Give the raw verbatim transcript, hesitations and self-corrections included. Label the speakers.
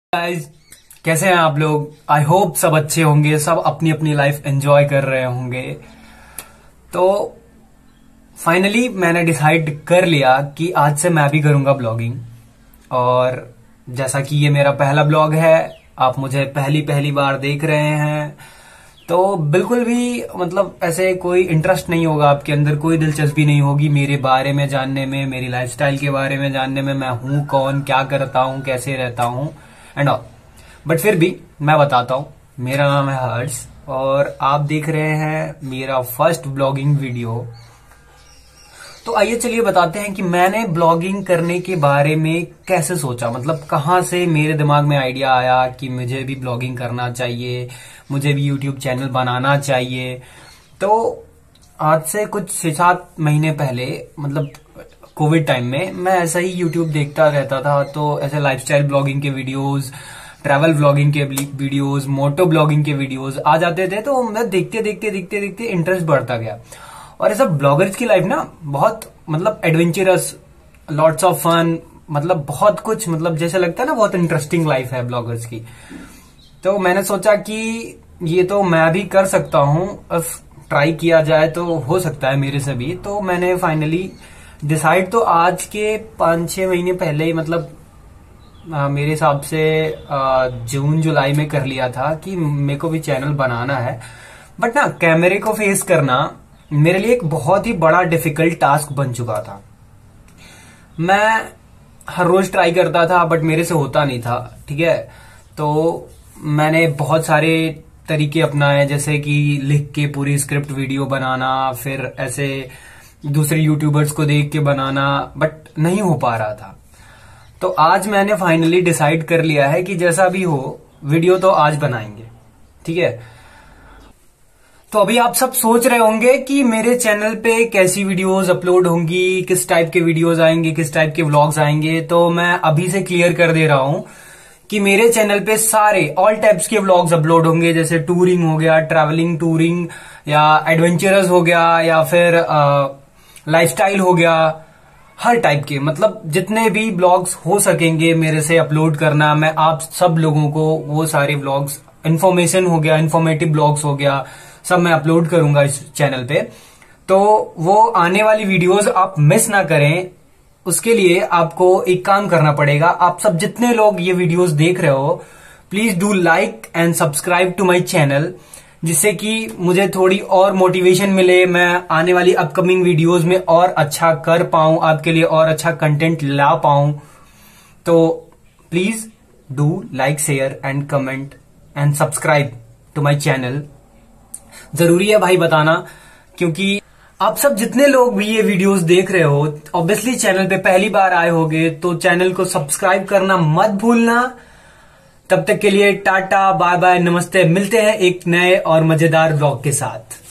Speaker 1: Guys, कैसे हैं आप लोग। आई होप सब अच्छे होंगे, सब अपनी अपनी लाइफ एंजॉय कर रहे होंगे। तो फाइनली मैंने डिसाइड कर लिया कि आज से मैं भी करूंगा ब्लॉगिंग। और जैसा कि ये मेरा पहला ब्लॉग है, आप मुझे पहली पहली बार देख रहे हैं, तो बिल्कुल भी मतलब ऐसे कोई इंटरेस्ट नहीं होगा आपके अंदर, कोई दिलचस्पी नहीं होगी मेरे बारे में जानने में, मेरी लाइफस्टाइल के बारे में जानने में, मैं हूं कौन, क्या करता हूं, कैसे रहता हूं एंड ऑल। बट फिर भी मैं बताता हूं, मेरा नाम है हर्ष और आप देख रहे हैं मेरा फर्स्ट ब्लॉगिंग वीडियो। तो आइए चलिए बताते हैं कि मैंने ब्लॉगिंग करने के बारे में कैसे सोचा, मतलब कहां से मेरे दिमाग में आइडिया आया कि मुझे भी ब्लॉगिंग करना चाहिए, मुझे भी यूट्यूब चैनल बनाना चाहिए। तो आज से कुछ छह सात महीने पहले, मतलब कोविड टाइम में, मैं ऐसा ही यूट्यूब देखता रहता था। तो ऐसे लाइफस्टाइल ब्लॉगिंग के वीडियोस, ट्रैवल ब्लॉगिंग के वीडियोस, मोटो ब्लॉगिंग के वीडियोस आ जाते थे। तो मैं देखते देखते देखते देखते इंटरेस्ट बढ़ता गया। और ऐसा ब्लॉगर्स की लाइफ ना बहुत मतलब एडवेंचरस, लॉट्स ऑफ फन, मतलब बहुत कुछ, मतलब जैसे लगता है ना बहुत इंटरेस्टिंग लाइफ है ब्लॉगर्स की। तो मैंने सोचा कि ये तो मैं भी कर सकता हूं, अब ट्राई किया जाए तो हो सकता है मेरे से भी। तो मैंने फाइनली डिसाइड तो आज के पांच छह महीने पहले ही, मतलब आ, मेरे हिसाब से आ, जून जुलाई में कर लिया था कि मेरे को भी चैनल बनाना है। बट ना कैमरे को फेस करना मेरे लिए एक बहुत ही बड़ा डिफिकल्ट टास्क बन चुका था। मैं हर रोज ट्राई करता था बट मेरे से होता नहीं था, ठीक है। तो मैंने बहुत सारे तरीके अपनाए, जैसे कि लिख के पूरी स्क्रिप्ट वीडियो बनाना, फिर ऐसे दूसरे यूट्यूबर्स को देख के बनाना, बट नहीं हो पा रहा था। तो आज मैंने फाइनली डिसाइड कर लिया है कि जैसा भी हो वीडियो तो आज बनाएंगे, ठीक है। तो अभी आप सब सोच रहे होंगे कि मेरे चैनल पे कैसी वीडियोस अपलोड होंगी, किस टाइप के वीडियोस आएंगे, किस टाइप के व्लॉग्स आएंगे। तो मैं अभी से क्लियर कर दे रहा हूं कि मेरे चैनल पे सारे ऑल टाइप्स के व्लॉग्स अपलोड होंगे, जैसे टूरिंग हो गया, ट्रैवलिंग टूरिंग, या एडवेंचरस हो गया, या फिर लाइफस्टाइल हो गया, हर टाइप के, मतलब जितने भी ब्लॉग्स हो सकेंगे मेरे से अपलोड करना। मैं आप सब लोगों को वो सारे ब्लॉग्स, इन्फॉर्मेशन हो गया, इन्फॉर्मेटिव ब्लॉग्स हो गया, सब मैं अपलोड करूंगा इस चैनल पे। तो वो आने वाली वीडियोस आप मिस ना करें, उसके लिए आपको एक काम करना पड़ेगा। आप सब जितने लोग ये वीडियोस देख रहे हो, please do like and subscribe to my channel, जिससे कि मुझे थोड़ी और मोटिवेशन मिले, मैं आने वाली अपकमिंग वीडियोस में और अच्छा कर पाऊं, आपके लिए और अच्छा कंटेंट ला पाऊं। तो please do like, share and comment and subscribe to my channel. जरूरी है भाई बताना, क्योंकि आप सब जितने लोग भी ये वीडियोस देख रहे हो, ऑब्वियसली चैनल पे पहली बार आए होगे, तो चैनल को सब्सक्राइब करना मत भूलना। तब तक के लिए टाटा, बाय बाय, नमस्ते। मिलते हैं एक नए और मजेदार ब्लॉग के साथ।